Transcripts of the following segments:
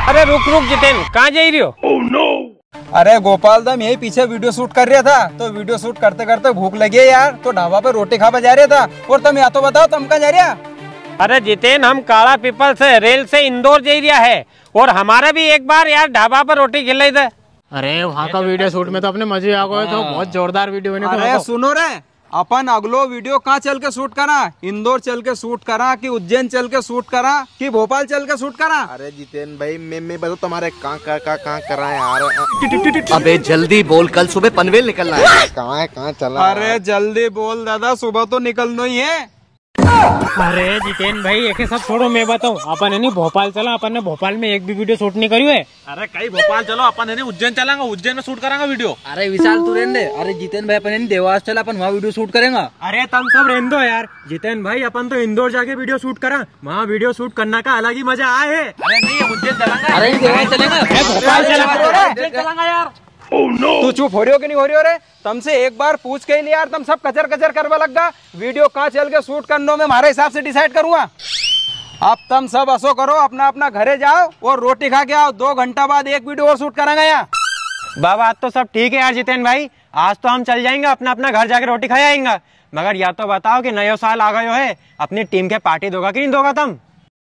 अरे रुक रुक जितेन, कहाँ जा रही हो? oh, no! अरे गोपाल दा यही पीछे वीडियो शूट कर रहा था, तो वीडियो शूट करते करते भूख लगी है यार, तो ढाबा पे रोटी खावा जा रहा था। और तुम या तो बताओ तुम कहाँ जा रहा? अरे जितेन, हम काला पीपल से रेल से इंदौर जा रहा है, और हमारा भी एक बार यार ढाबा पर रोटी खिलाई थे। अरे वहाँ का वीडियो शूट में तो अपने मजे आ गए, तो बहुत जोरदार वीडियो बने। अरे सुनो रे, अपन अगलो वीडियो कहाँ चल के शूट करा? इंदौर चल के शूट करा कि उज्जैन चल के शूट करा कि भोपाल चल के शूट करा? अरे जितेन भाई, मैं बताऊँ तुम्हारे कहाँ करा है यार। अबे जल्दी बोल, कल सुबह पनवेल निकलना है। कहाँ चला? अरे जल्दी बोल दादा, सुबह तो निकलना ही है। अरे जितेन भाई, एक सब छोड़ो, मैं बताऊँ, अपन है नहीं भोपाल चला, अपन ने भोपाल में एक भी वीडियो शूट नहीं करी है। अरे कहीं भोपाल चलो, अपन है नहीं उज्जैन चलांगा, उज्जैन में शूट करांगा वीडियो। अरे विशाल तू रहने दे। अरे जितेन भाई, अपन है नहीं देवास चला, अपन वहाँ वीडियो शूट करेंगे। अरे तुम सब रहने दो यार, जितेन भाई अपन तो इंदौर जाके वीडियो शूट करा, वहाँ वीडियो शूट करने का अलग ही मजा आए है। अरे नहीं, उज्जैन चलांगा। अरे देवास चलेंगे, भोपाल चलांगा यार। oh, no! तू चुप हो रही हो कि नहीं हो रही हो रे? तुमसे एक बार पूछ के ही यार तुम सब कचर कचर करवा लग गा। वीडियो कहाँ चल के शूट करने में हमारे हिसाब से डिसाइड करूंगा। अब तुम सब असो करो, अपना अपना घरे जाओ और रोटी खा के आओ। 2 घंटा बाद एक वीडियो और शूट करेंगे यहाँ। बाबा आज तो सब ठीक है यार जितेन भाई, आज तो हम चल जाएंगे अपना अपना घर जाके रोटी खा आएंगे। मगर या तो बताओ कि नया साल आ गयो है, अपनी टीम के पार्टी दोगा कि नहीं दोगा तुम?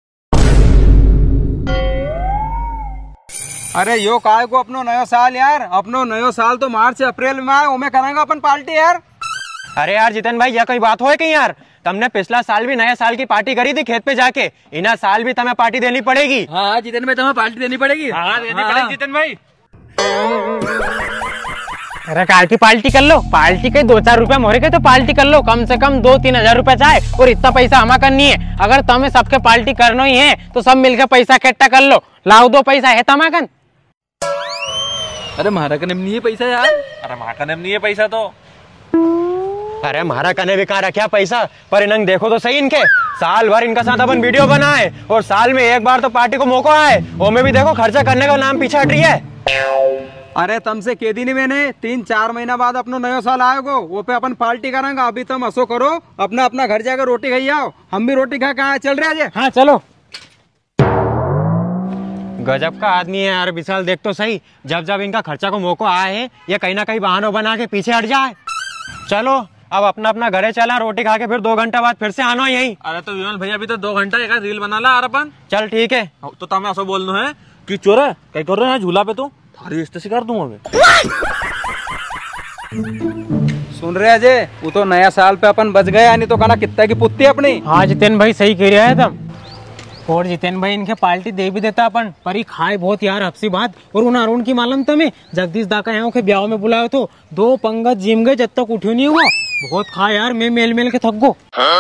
अरे यो काय को अपनो नयो साल यार, अपनो नयो साल तो मार्च अप्रैल में आए, ओमे करेंगे अपन पार्टी यार। अरे यार जितेन भाई, यह कोई बात हो कहीं यार? तुमने पिछला साल भी नया साल की पार्टी करी थी खेत पे जाके, इना साल भी तुम्हें पार्टी देनी पड़ेगी। हाँ जितेन भाई, तुम्हें पार्टी देनी पड़ेगी। हाँ देनी पड़ेगी जितेन भाई। अरे कार की पार्टी कर लो, पार्टी के 2-4 रुपया मोरे के तो पार्टी कर लो, कम से कम 2-3 हजार रुपया चाहे, और इतना पैसा हमें करनी है। अगर तुम्हें सबके पार्टी करना ही है तो सब मिलकर पैसा इकट्ठा कर लो, लाओ 2 पैसा है तमाकन। अरे हमारा कने नहीं है पैसा यार। अरे माँ का नहीं है पैसा तो। अरे हमारा कने भी कहाँ रखा पैसा, पर इन्हें देखो तो सही, इनके साल भर इनका साथ अपन वीडियो बनाए और साल में एक बार तो पार्टी को मौका आए, वो में भी देखो खर्चा करने का नाम पीछे हट रही है। अरे तुमसे कह दी नहीं मैंने, 3-4 महीना बाद अपनो नयो साल आएगो, वो पे अपन पार्टी करेंगे। अभी तुम असो करो, अपना अपना घर जाकर रोटी खाई आओ, हम भी रोटी खा के आए। चल रहे हैं? हाँ चलो। गजब का आदमी है यार विशाल, देख तो सही, जब जब इनका खर्चा को मौका आए है ये कहीं ना कहीं बहानों बना के पीछे हट जाए। चलो अब अपना अपना घरे चला, रोटी खा के फिर 2 घंटा बाद फिर से आना यही। अरे तो विमल भैया भी तो 2 घंटा एक रील बना ला अपन। चल ठीक है। तो तुम्हें ऐसा बोलना है कि चोरा क्या कर रहे हैं झूला पे, तो थारी रिश्ते से कर दूंगा मैं। सुन रहे अजय, वो तो नया साल पे अपन बच गए, नहीं तो कहना कितना की पुत्ती अपनी। हाँ जितेन भाई सही कह रहे हैं तुम। और जितेन भाई इनके पार्टी दे भी देता अपन, पर ही खाए बहुत यार हफ्सी बात। और उन अरुण की मालूम तुम्हें, जगदीश दा का यहाँ के ब्याह में बुलाया तो 2 पंगत जिम गए जब तक उठ्यो नहीं हुआ। बहुत खाए यार, मैं मेल मेल के थक गो।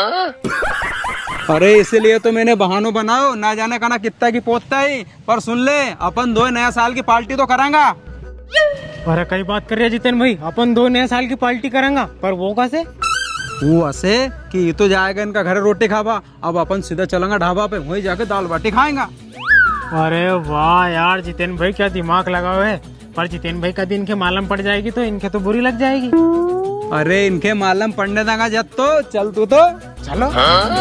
अरे इसीलिए तो मैंने बहानों बनाओ, ना जाने कहना कितना की पोतता ही। पर सुन ले, अपन 2 नया साल की पार्टी तो करांगा। अरे कई बात कर रहे जितेन भाई, अपन 2 नए साल की पार्टी करेंगे, पर वो कैसे? वो ऐसे कि ये तो जाएगा इनका घर रोटी खावा, अब अपन सीधा चलेंगे ढाबा पे, वहीं जाके दाल बाटी खाएंगा। अरे वाह यार जितेन भाई, क्या दिमाग लगाओ है। पर जितेन भाई का दिन इनके मालूम पड़ जाएगी तो इनके तो बुरी लग जाएगी। अरे इनके मालूम पड़ने देगा जब तो चल, तू तो चलो।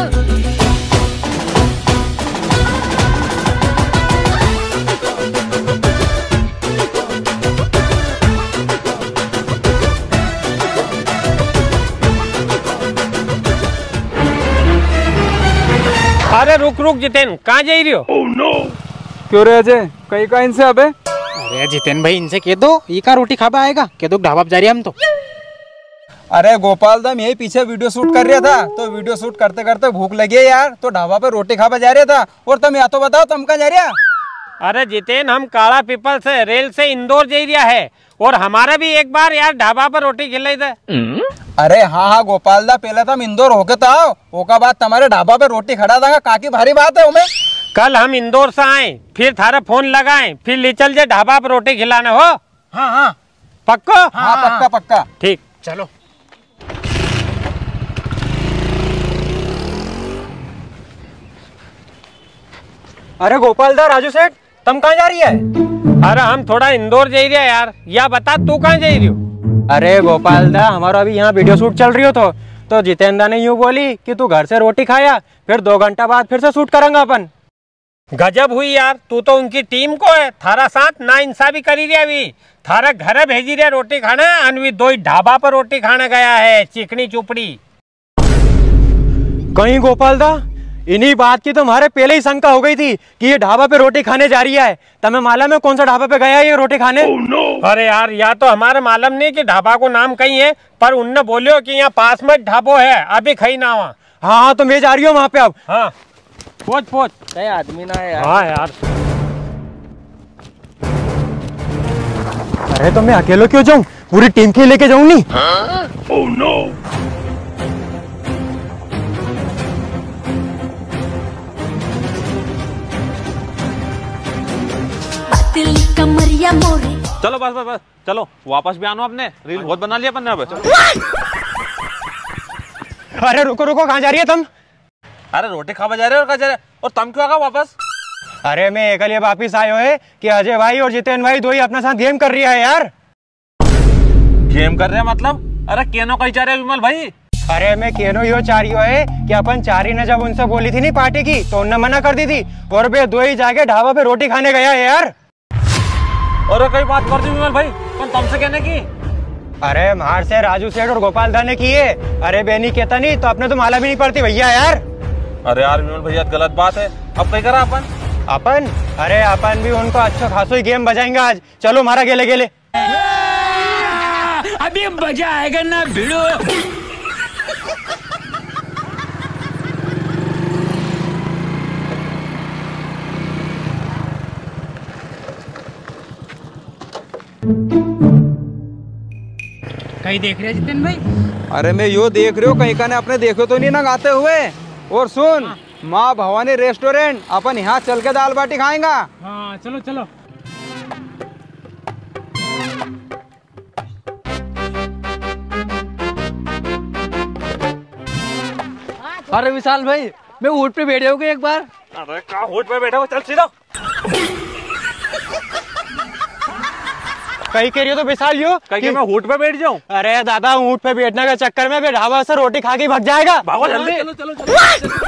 अरे रुक रुक जितेन, कहाँ जा रही हो? oh, no! क्यों रे अजय, कहीं का इनसे अबे? अरे जितेन भाई इनसे कह दो, ये का रोटी खाबा आएगा, कह दो ढाबा जा रही हम तो। अरे गोपाल दा यही पीछे वीडियो शूट कर रहा था, तो वीडियो शूट करते करते भूख लगी है यार, तो ढाबा पे रोटी खावा जा रहा था। और तुम या तो बताओ तुम कहाँ जा रहा? अरे जितेन, हम काला पीपल से रेल से इंदौर जा रहा है, और हमारा भी एक बार यार ढाबा पर रोटी खिलाई थे। अरे हाँ गोपाल दा, पहले तुम इंदौर होके तो आओ, ओका बाद तुम्हारे ढाबा पे रोटी खड़ा था, काकी भारी बात है उमे। कल हम इंदौर से आए, फिर थारा फोन लगाए, फिर ले चल जाए ढाबा पर रोटी खिलाने हो। हाँ हाँ पक्को? हाँ पक्का पक्का। ठीक, चलो। अरे गोपाल दा, राजू सेठ, तुम कहाँ जा रही है? अरे हम थोड़ा इंदौर जा रही है यार, या बता तू कहाँ जा रही हो? अरे गोपाल दा, हमारा अभी यहाँ वीडियो शूट चल रही हो, तो जितेंद्र ने यूँ बोली कि तू घर से रोटी खाया, फिर 2 घंटा बाद फिर से शूट करेंगे अपन। गजब हुई यार, तू तो उनकी टीम को है, थारा साथ ना इंसाफी करी रे अभी। थारा घर भेजी रे रोटी खाना, अनवी दो ही ढाबा पर रोटी खाने गया है, चिकनी चुपड़ी। कहीं गोपाल दा, इन्हीं बात की तो हमारे पहले ही शंका हो गई थी कि ये ढाबा पे रोटी खाने जा रही है। तमें मालूम है कौन सा ढाबा पे गया है ये रोटी खाने? अरे यार, या तो हमारे मालूम नहीं कि ढाबा को नाम कहीं है, पर उनने बोलियो कि यहाँ पास में ढाबो है, अभी खाई ना वहाँ। हाँ तो मैं जा रही हूँ वहाँ पे अब। हाँ पोच कहीं आदमी ना है यार। हाँ यार, अरे तो मैं अकेले क्यों जाऊँ, पूरी टीम के लेके जाऊँ नहीं। कमरिया मोरे। चलो बस बस बस, चलो वापस भी आनो, अपने रील बहुत बना लिया अपन ने अब। अरे रुको रुको, कहाँ जा रही है तुम? अरे रोटी खावा जा रहे हो और कहाँ जा रहे हो? और तुम क्यों आ गए वापस? अरे मैं एक लिए वापिस आयो है कि अजय भाई और जितेन भाई दो ही अपने साथ गेम कर रही है यार। गेम कर रहे हैं मतलब? अरे केनो कहीं जा रहे हैं विमल भाई? अरे मैं केनो यो चाह रही है कि अपन चारी ने जब उनसे बोली थी नहीं पार्टी की तो उनने मना कर दी थी, और वे दो ही जाके ढाबा पे रोटी खाने गया है यार। और कई बात कर दी विमल भाई, कौन तुमसे कहने की? अरे मार से राजू सेठ और गोपाल दा ने किए। अरे बेनी कहता नहीं तो अपने तो माला भी नहीं पड़ती भैया यार। अरे यार विमल भैया गलत बात है, अब कहीं करा अपन? अपन अरे अपन भी उनको अच्छा खासो ही गेम बजाएंगे आज। चलो मारा गेले गेले। अभी मजा आएगा ना भिड़ो। कहीं देख रहे हैं जितेन भाई? अरे मैं यो देख रहे हो, कहीं का ने अपने देखो तो नहीं ना गाते हुए। और सुन, माँ भवानी रेस्टोरेंट, अपन यहाँ चल के दाल बाटी खाएंगा। हाँ चलो चलो। अरे विशाल भाई, मैं ऊँट पे बैठ जाऊंगा एक बार। अरे कहाँ ऊँट पे बैठा हो, चल सीधा। कहीं कह रही हो तो विशाल यो कहीं मैं ऊँट पे बैठ जाऊँ? अरे दादा ऊँट पे बैठने के चक्कर में ढाबा से रोटी खा के भाग जाएगा। भागो जल्दी। चलो चलो चलो।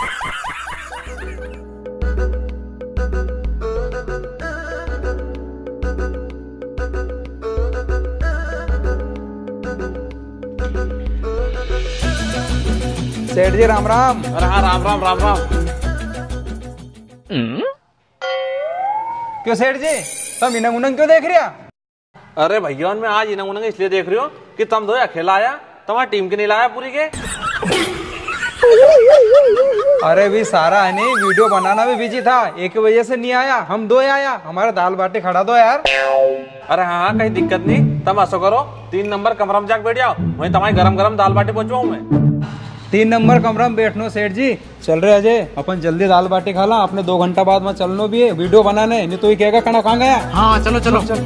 सेठ जी राम राम। अरे हाँ राम राम राम राम। क्यों सेठ जी, तुम इनंग उनंग क्यों देख रहे? अरे भैया मैं आज इन्हें उन्हें इसलिए देख रही हूँ कि तुम दो अकेला आया, तुम्हारी टीम के नहीं लाया पूरी के। अरे भी सारा है नहीं, वीडियो बनाना भी बिजी था, एक वजह से नहीं आया। हम दो आया, हमारा दाल बाटी खड़ा दो यार। अरे हाँ कहीं दिक्कत नहीं, तुम ऐसा करो 3 नंबर कमरा में जाके बैठ जाओ, वहीं तुम्हारी गरम गरम दाल बाटी पहुंचवाऊं मैं। 3 नंबर कमरा में बैठनो सेठ जी। चल रहे अजय, अपन जल्दी दाल बाटी खा ला, अपने 2 घंटा बाद में चलनो भी है वीडियो बनाने, नहीं तो ये कहेगा खाना कहाँ गया। हाँ चलो चलो चल।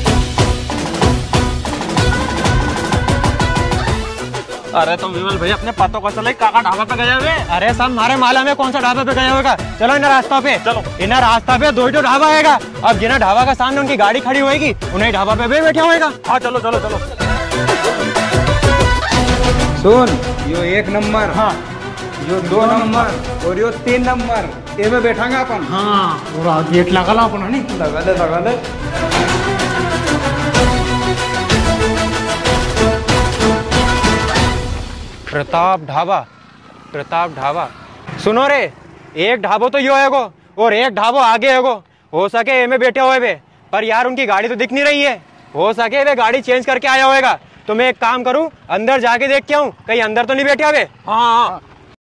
अरे तुम विमल भैया अपने पतों का चले काका ढाबा पे गए हुए। अरे सब हमारे माला में कौन सा ढाबा पे गया होगा। चलो इन रास्ता पे, चलो। इन रास्ता पे 2 ही तो ढाबा आएगा। अब जिन्हें ढाबा का सामने उनकी गाड़ी खड़ी होगी उन्हें ढाबा पे भी बैठा होगा। हाँ चलो चलो चलो। सुन, यो 1 नंबर, हाँ यो 2 नंबर और यो 3 नंबर, ये में बैठांगे अपन। हाँ पूरा गेट लगा ला अपन नहीं। लगा दे लगा दे। प्रताप ढाबा, प्रताप ढाबा। सुनो रे, एक ढाबो तो यो है गो और एक ढाबो आगे है गो। हो सके ये में बैठे हुए वे, पर यार उनकी गाड़ी तो दिख नहीं रही है। हो सके वे गाड़ी चेंज करके आया होगा। तो मैं एक काम करूं, अंदर जाके देख के आऊं, कहीं अंदर तो नहीं बैठे हुए। हाँ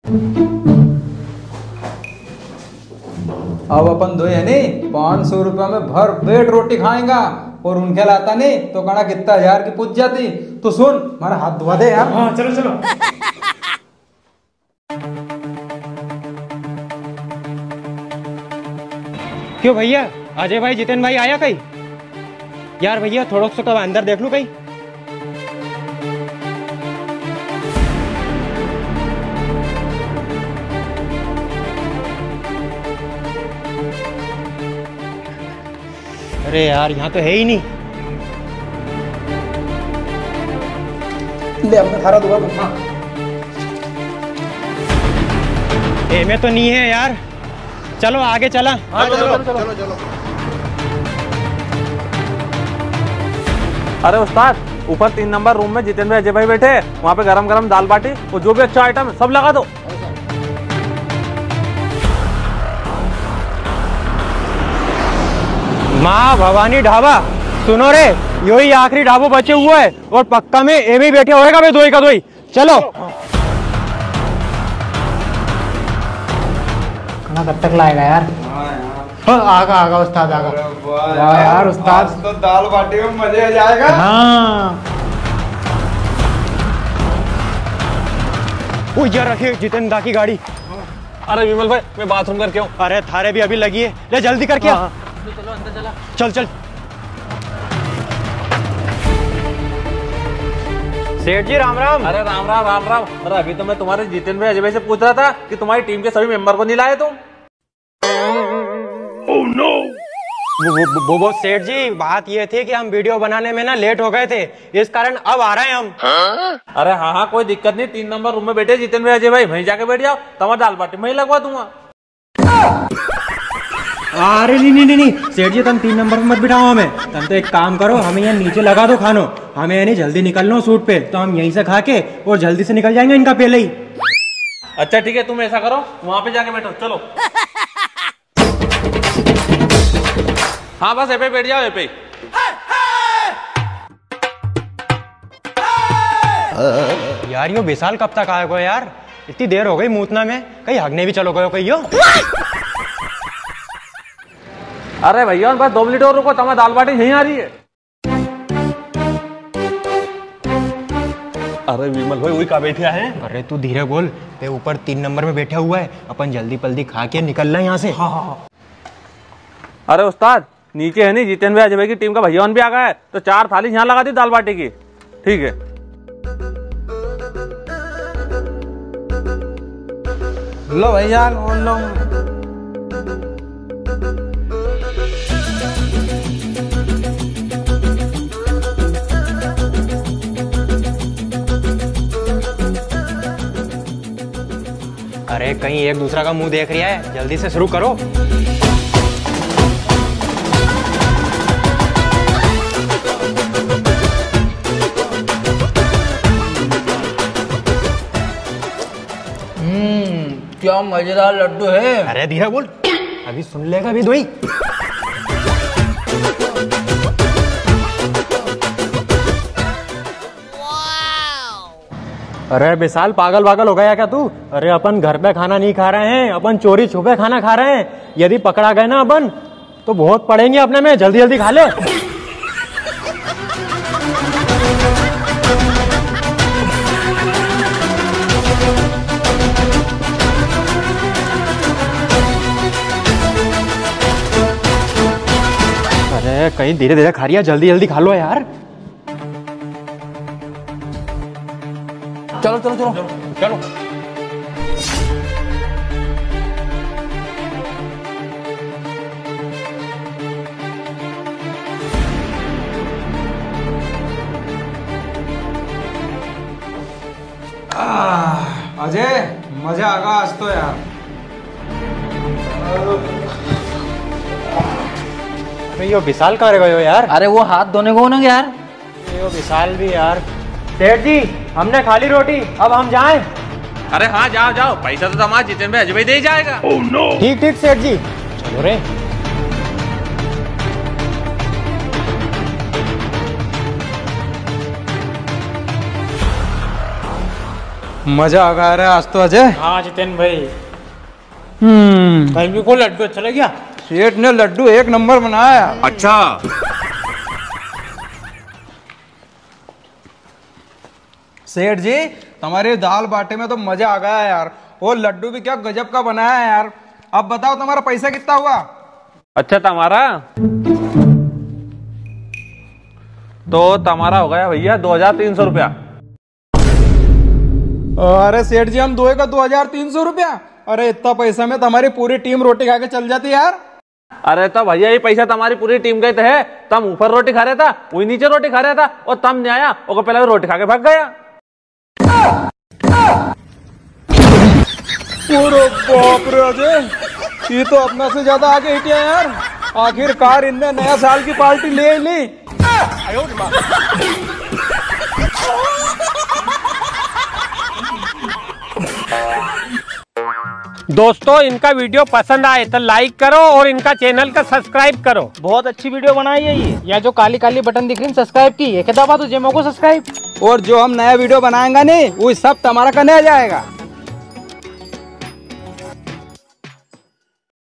अब अपन दो है नहीं 500 रुपया में भर पेट रोटी खाएगा, और उनके लाता नहीं तो कणा कितना 1000 की पूछ जाती। तो सुन, हमारा हाथ धुआ दे यार। हाँ चलो चलो। क्यों भैया, अजय भाई जितेन भाई आया कहीं? यार भैया थोड़ा सा कब अंदर देख लूं कहीं। अरे यार यहाँ तो है ही नहीं। ले अपने थारा दुआ दूँ। ए में तो नहीं है यार। चलो आगे चला। चलो चलो चलो। अरे उस्ताद, ऊपर 3 नंबर रूम में जितेंद्र अजय भाई बैठे, वहाँ पे गरम गरम दाल बाटी और जो भी अच्छा आइटम है सब लगा दो। माँ भवानी ढाबा, सुनो रे, यही आखिरी ढाबो बचे हुआ है और पक्का में एम ही बैठे होएगा भाई, दोई का दोई। चलो खाना कब तक लाएगा यार? आगा आगा उस्ताद आगा। वाह यार उस्ताद, तो दाल बाटी में मजे आ जाएगा। हाँ वो यार रखिए जितेंद्र दा की गाड़ी। अरे विमल भाई, मैं बाथरूम करके हूँ। अरे थारे भी अभी लगी है, ले जल्दी करके आ। चलो अंदर चला। चल चल। सेठ जी राम राम। अरे राम राम राम राम। अरे अभी तो मैं तुम्हारे जितेंद्र अजय भाई से पूछ रहा था कि तुम्हारी टीम के सभी मेंबर को नहीं लाए तुम। वो सेठ जी, बात ये थी कि हम वीडियो बनाने में ना लेट हो गए थे, इस कारण अब आ रहे हैं हम। अरे हाँ हाँ, कोई दिक्कत नहीं। 3 नंबर रूम में बैठे जितेंद्र अजय भाई, वहीं जाके बैठ जाओ, तुम्हारा दाल बाटी मैं ही लगवा दूंगा। अरे नहीं, सेठ जी तुम 3 नंबर में मत बिठाओ हमें। तुम तो एक काम करो, हमें यहाँ नीचे लगा दो खानो, हमें यानी जल्दी निकलना हो शूट पे, तो हम यहीं से खा के और जल्दी से निकल जाएंगे इनका पहले ही। अच्छा ठीक है, तुम ऐसा करो, वहां पे जाके बैठो। चलो हाँ बस पे बैठ जाओ, पे। यार यो विशाल कब तक आएगा यार? इतनी देर हो गई मूतना में, कहीं हगने भी चलो गए कहीं यो। अरे भैया बस 2 मिनट और रुको, तुम्हारी दाल बाटी यहीं आ रही है। अरे विमल भाई, वही कहाँ बैठे हैं? अरे तू धीरे बोल, ते ऊपर 3 नंबर में बैठा हुआ है, अपन जल्दी पल्दी खा के निकलना है यहाँ से। हाँ। अरे उस्ताद, नीचे है नहीं जितेंद्र अजय भाई की टीम का भैयान भी आ गया है, तो 4 थाली यहाँ लगा दी दाल बाटी की। ठीक है। लो भैया, लो। अरे कहीं एक दूसरा का मुंह देख रहा है, जल्दी से शुरू करो। क्या मजेदार लड्डू है। अरे धीरे बोल, अभी सुन लेगा भी दोई। अरे विशाल, पागल पागल हो गया क्या तू? अरे अपन घर पे खाना नहीं खा रहे हैं, अपन चोरी छुपे खाना खा रहे हैं। यदि पकड़ा गए ना अपन, तो बहुत पड़ेंगे अपने में। जल्दी जल्दी खा ले। अरे कहीं धीरे धीरे खा रही है, जल्दी जल्दी खा लो यार। चलो चलो चलो चलो। अजय, मजा आ गया आज तो यार। अरे यो विशाल कहाँ रह गए हो यार? अरे वो हाथ धोने को ना यार। यो विशाल भी यार। सेठ जी, हमने खा ली रोटी, अब हम जाएं? अरे हाँ जाओ जाओ, पैसा तो हमारा जितेंद्र अजय भाई दे ही जाएगा। ठीक ठीक सेठ जी, चलो रे। मजा आ गया रे आज तो अजय। हाँ जितेंद्र भाई, कल भी को लड्डू अच्छा लग गया। सेठ ने लड्डू एक नंबर बनाया। अच्छा। सेठ जी, तुम्हारी दाल बाटी में तो मजा आ गया यार। वो लड्डू भी क्या गजब का बनाया है यार। अब बताओ तुम्हारा पैसा कितना हुआ? अच्छा तुम्हारा तो तुम्हारा हो गया भैया 2300 रुपया। अरे सेठ जी, हम दोए का 2300 रुपया? अरे इतना पैसा में तुम्हारी पूरी टीम रोटी खा के चल जाती यार। अरे तो भैया ये पैसा तुम्हारी पूरी टीम का ही है। तुम ऊपर रोटी खा रहा था, वही नीचे रोटी खा रहा था, और तुम नहीं आया, और पहले रोटी खा के भाग गया। अरे बाप रे अजय, ये तो अपना से ज्यादा आगे हिटिया यार। आखिरकार इनने नया साल की पार्टी ले ली। दोस्तों इनका वीडियो पसंद आए तो लाइक करो और इनका चैनल का सब्सक्राइब करो। बहुत अच्छी वीडियो बनाई है ये। या जो काली काली बटन दिख रही है सब्सक्राइब की, एक दबा तो जेमो को सब्सक्राइब। और जो हम नया वीडियो बनाएंगे नहीं वो सब तुम्हारा करने आ जाएगा।